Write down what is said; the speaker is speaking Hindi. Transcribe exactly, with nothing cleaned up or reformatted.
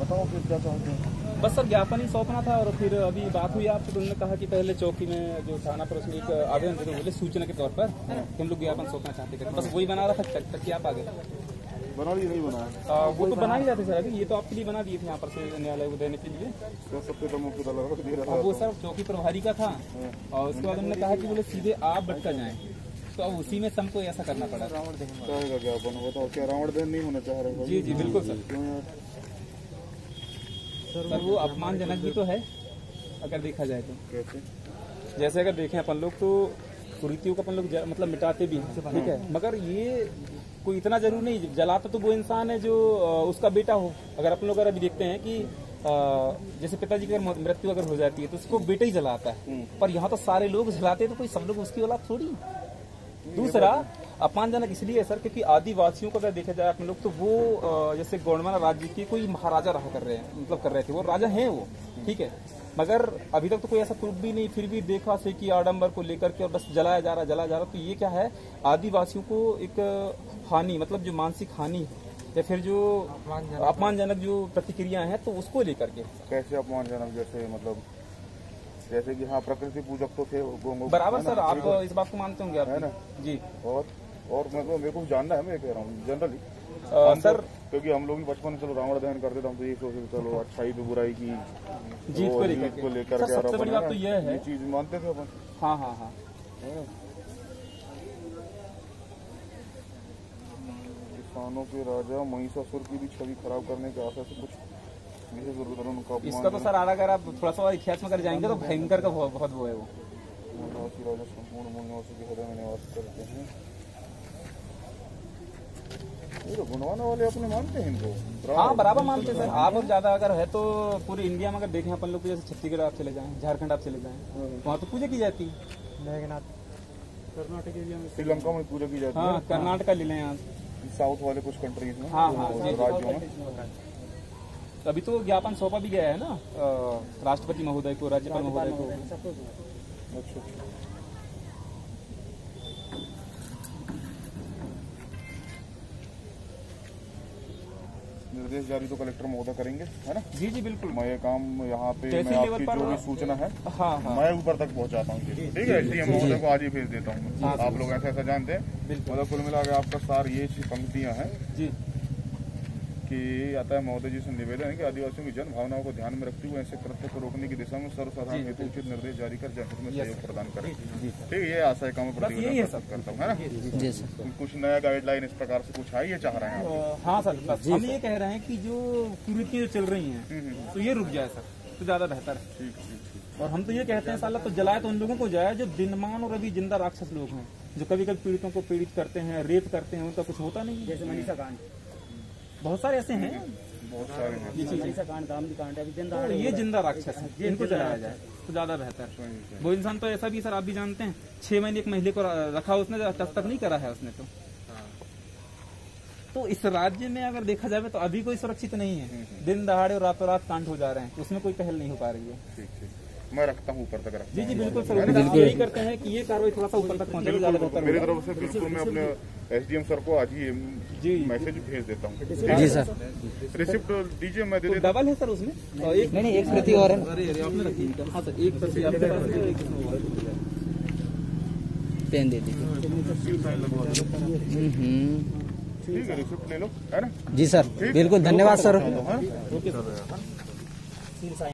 बताओ फिर क्या चाहते हैं। बस सर ज्ञापन ही सौंपना था और फिर अभी बात हुई आपसे तो उन्होंने कहा कि पहले चौकी में जो थाना पर उसमें एक आवेदन दे दो बोले सूचना के तौर पर कि हम लोग ज्ञापन सौंपना चाहते थे। बस वही बना रहा था तक कि आप आगे बना लिए नहीं बनाया वो तो बना ही जाते सर। अभी ये तो आपके लिए बना दिए थे यहाँ पर से न्यायालय को देने के लिए। वो सर चौकी प्रभारी का था और उसके बाद उन्होंने कहा कि बोले सीधे आप भटका जाएं तो अब उसी में सबको ऐसा करना पड़ा। ज्ञापन बताओ क्या रावण दहन नहीं होना चाह रहे? जी जी बिल्कुल सर। सर वो अपमानजनक भी तो है अगर देखा जाए तो। कैसे? जैसे अगर देखें अपन लोग तो कुरीतियों को अपन लोग मतलब मिटाते भी हैं, ठीक है, मगर ये कोई इतना जरूरी नहीं। जलाता तो वो इंसान है जो उसका बेटा हो। अगर अपन लोग अगर अभी देखते हैं कि जैसे पिताजी की अगर मृत्यु अगर हो जाती है तो उसको बेटा ही जलाता है, पर यहाँ तो सारे लोग जलाते हैं तो कोई सब लोग उसकी औलाद थोड़ी। दूसरा अपमानजनक इसलिए है सर क्योंकि आदिवासियों को अगर देखा जाए अपन लोग तो वो जैसे गोंडवाना राज्य के कोई महाराजा रहा कर रहे हैं, मतलब कर रहे थे, वो राजा हैं वो, ठीक है, मगर अभी तक तो कोई ऐसा प्रूफ भी नहीं। फिर भी देखा से कि आडंबर को लेकर के और बस जलाया जा रहा जलाया जा रहा। तो ये क्या है, आदिवासियों को एक हानि मतलब जो मानसिक हानि या फिर जो अपमानजनक जो प्रतिक्रिया है तो उसको लेकर के। कैसे अपमानजनक? जैसे मतलब जैसे कि हाँ प्रकृति पूजक तो थे बराबर सर, आप इस बात को मानते होंगे आप है ना जी। और और मतलब मेरे को जानना है, मैं कह रहा हूँ जनरली सर क्योंकि हम लोग भी बचपन में चलो रावण दहन करते थे, हम तो ये सोचते चलो अच्छाई पे बुराई की जीत को लेकर को लेकर सबसे बड़ी बात तो यह है, ये चीज मानते थे अपन। हाँ हाँ हाँ किसानों के राजा महिषासुर की भी छवि खराब करने के आशा से कुछ इसका तो सर अगर आप थोड़ा सा इतिहास में कर जाएंगे तो भयंकर का बहुत वो है। वो राजा संपूर्ण मूल निवासी के हृदय में निवास करते हैं। ये तो गुणवाना वाले अपने मानते हैं इनको। हाँ बराबर मानते हैं सर। आप और ज्यादा अगर है तो पूरे इंडिया में अगर देखें अपन लोग जैसे छत्तीसगढ़ आप चले जाएं, झारखंड आप चले जाएं, वहाँ तो पूजा की जाती है। कर्नाटक एरिया में, श्रीलंका में पूजा की जाती है। हाँ कर्नाटका ले लें आप, साउथ वाले कुछ कंट्रीज में, हाँ हाँ राज्यों में। अभी तो ज्ञापन सौंपा भी गया है ना राष्ट्रपति महोदय को, राज्यपाल महोदय को। अच्छा निर्देश जारी तो कलेक्टर महोदय करेंगे, है ना? जी जी बिल्कुल। मैं ये काम यहाँ पे मैं आपकी जो भी सूचना है हाँ हाँ मैं ऊपर तक पहुँचाता हूँ, ठीक है? इसलिए महोदय को आज ही भेज देता हूँ। आप लोग ऐसा ऐसा जानते हैं, मतलब कुल मिला के आपका सार ये पंक्तियाँ हैं जी कि अतः महोदय जी से निवेदन है कि आदिवासियों की जन भावनाओं को ध्यान में रखते हुए ऐसे कृत्य को रोकने की दिशा में सर्वसाधारण हेतु उचित निर्देश जारी कर जनहित में सहयोग प्रदान करें। ठीक है, ये आशय का मैं प्रतिवेदन करता हूँ, है ना? कुछ नया गाइडलाइन इस प्रकार से कुछ है ये चाह रहे हैं? हाँ सर, हम ये कह रहे हैं कि जो कुरीतियां चल रही हैं तो ये रुक जाए सर, तो ज्यादा बेहतर है। ठीक ठीक। और हम तो ये कहते हैं साला तो जलाए तो उन लोगों को जाए जो दिनमान और अभी जिंदा राक्षस लोग हैं, जो कभी कभी पीड़ितों को पीड़ित करते हैं, रेप करते हैं, उनका कुछ होता नहीं। जैसे मनीषा कांड, बहुत सारे ऐसे हैं, बहुत सारे हैं। तो ये जिंदा राक्षस है, इनको जलाया जाए तो ज्यादा बेहतर। वो इंसान तो ऐसा भी सर आप भी जानते हैं, छह महीने एक महिला को रखा उसने, तब तक नहीं करा है उसने तो। तो इस राज्य में अगर देखा जाए तो अभी कोई सुरक्षित नहीं है। दिन दहाड़े और रातों रात कांड हो जा रहे हैं, उसमें कोई पहल नहीं हो पा रही है। ठीक ठीक, मैं रखता हूँ ऊपर तक रखता जी जी बिल्कुल सर, यही करते हैं कि ये कार्रवाई थोड़ा सा ऊपर तक पहुँचे तो ज्यादा बेहतर। मेरी तरफ से बिल्कुल मैं अपने एसडीएम सर को आज ही जी मैसेज भेज देता हूँ। जी सर, रिसिप्ट दीजिए, मैं दे देता हूँ। डबल है सर उसमें, एक नहीं एक प्रति और है। आपने रखी? हाँ सर, एक प्रति आपके पास पेन दे दीजिए। ठीक है, रिसिप्ट ले लो, है ना? जी सर, बिल्कुल धन्यवाद सर। Okay sir.